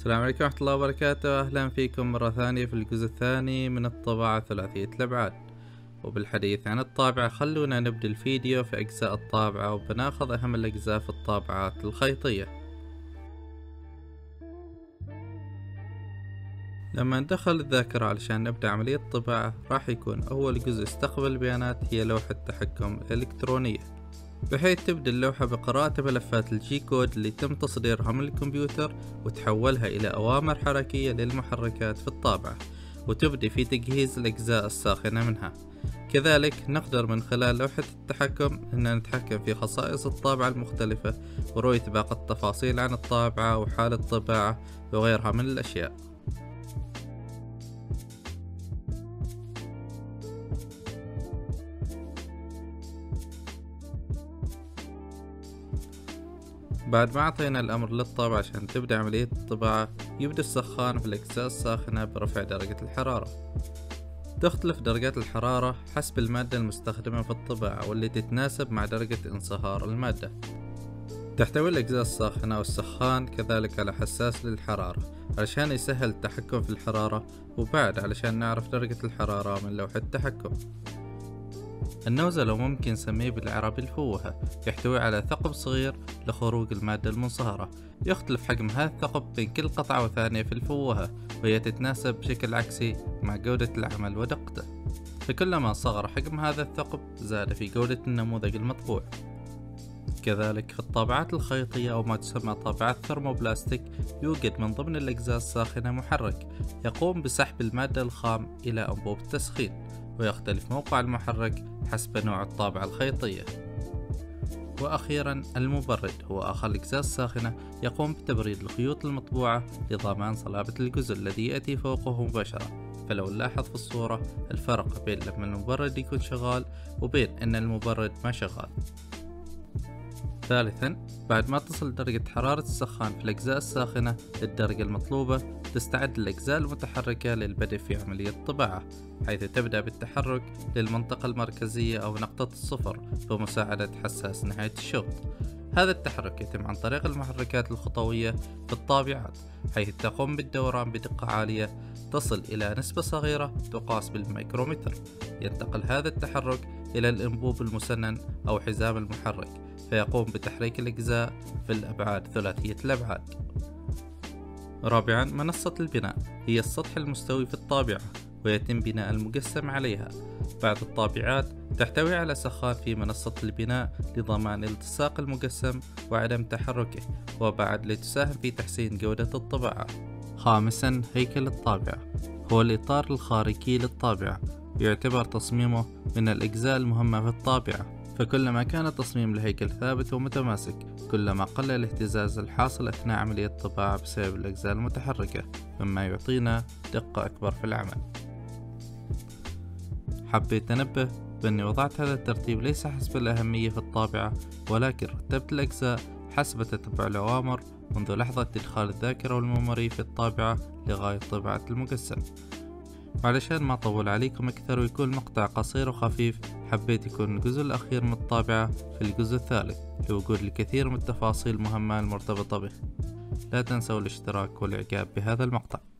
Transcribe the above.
السلام عليكم ورحمة الله وبركاته. أهلا فيكم مرة ثانية في الجزء الثاني من الطباعة ثلاثية الأبعاد. وبالحديث عن الطابعة خلونا نبدأ الفيديو في أجزاء الطابعة، وبناخذ أهم الأجزاء في الطابعات الخيطية. لما ندخل الذاكرة علشان نبدأ عملية الطباعة، راح يكون أول جزء استقبل البيانات هي لوحة تحكم إلكترونية، بحيث تبدأ اللوحة بقراءة ملفات الجي كود اللي تم تصديرها من الكمبيوتر وتحولها إلى أوامر حركية للمحركات في الطابعة، وتبدأ في تجهيز الأجزاء الساخنة منها. كذلك نقدر من خلال لوحة التحكم أن نتحكم في خصائص الطابعة المختلفة ورؤية باقي التفاصيل عن الطابعة وحال الطباعة وغيرها من الأشياء. بعد ما أعطينا الأمر للطابعة عشان تبدأ عملية الطباعة، يبدأ السخان في الأجزاء الساخنة برفع درجة الحرارة. تختلف درجات الحرارة حسب المادة المستخدمة في الطباعة واللي تتناسب مع درجة انصهار المادة. تحتوي الأجزاء الساخنة والسخان كذلك على حساس للحرارة علشان يسهل التحكم في الحرارة، وبعد علشان نعرف درجة الحرارة من لوحة التحكم. النوزل أو ممكن نسميه بالعربي الفوهة يحتوي على ثقب صغير لخروج المادة المنصهرة. يختلف حجم هذا الثقب بين كل قطعة وثانية في الفوهة، وهي تتناسب بشكل عكسي مع جودة العمل ودقته، فكلما صغر حجم هذا الثقب زاد في جودة النموذج المطبوع. كذلك في الطابعات الخيطية أو ما تسمى طابعات ثرموبلاستيك، يوجد من ضمن الأجزاء الساخنة محرك يقوم بسحب المادة الخام إلى أنبوب التسخين، ويختلف موقع المحرك حسب نوع الطابعة الخيطية. وأخيرا المبرد هو آخر الأجزاء الساخنة يقوم بتبريد الخيوط المطبوعة لضمان صلابة الجزء الذي يأتي فوقه مباشرة. فلو نلاحظ في الصورة الفرق بين لما المبرد يكون شغال وبين أن المبرد ما شغال. ثالثا، بعد ما تصل درجة حرارة السخان في الأجزاء الساخنة للدرجة المطلوبة، تستعد الأجزاء المتحركة للبدء في عملية الطباعة، حيث تبدأ بالتحرك للمنطقة المركزية أو نقطة الصفر بمساعدة حساس نهاية الشوط. هذا التحرك يتم عن طريق المحركات الخطوية في الطابعات، حيث تقوم بالدوران بدقة عالية تصل إلى نسبة صغيرة تقاس بالميكرومتر. ينتقل هذا التحرك إلى الأنبوب المسنن أو حزام المحرك، فيقوم بتحريك الأجزاء في الأبعاد ثلاثية الأبعاد. رابعا، منصة البناء هي السطح المستوي في الطابعة، ويتم بناء المجسم عليها. بعض الطابعات تحتوي على سخان في منصة البناء لضمان التصاق المجسم وعدم تحركه، وبعد لتساهم في تحسين جودة الطباعة. خامسا، هيكل الطابعة هو الإطار الخارجي للطابعة، يعتبر تصميمه من الأجزاء المهمة في الطابعة، فكلما كان تصميم الهيكل ثابت ومتماسك كلما قل الاهتزاز الحاصل أثناء عملية الطباعة بسبب الأجزاء المتحركة، مما يعطينا دقة أكبر في العمل. حبيت أنبه بأني وضعت هذا الترتيب ليس حسب الأهمية في الطابعة، ولكن رتبت الأجزاء حسب تتبع الأوامر منذ لحظة إدخال الذاكرة والميموري في الطابعة لغاية طباعة المجسم. وعلشان ما أطول عليكم أكثر ويكون المقطع قصير وخفيف، حبيت يكون الجزء الأخير من الطابعة في الجزء الثالث لوجود الكثير من التفاصيل المهمة المرتبطة به. لا تنسوا الاشتراك والإعجاب بهذا المقطع.